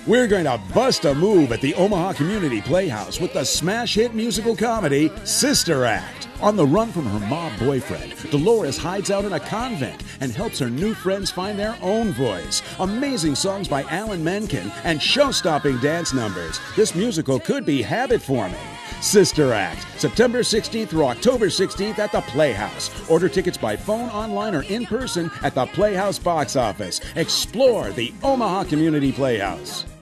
We're going to bust a move at the Omaha Community Playhouse with the smash hit musical comedy Sister Act. On the run from her mob boyfriend, Dolores hides out in a convent and helps her new friends find their own voice. Amazing songs by Alan Menken and show-stopping dance numbers. This musical could be habit-forming. Sister Act, September 16th through October 16th at the Playhouse. Order tickets by phone, online, or in person at the Playhouse box office. Explore the Omaha Community Playhouse.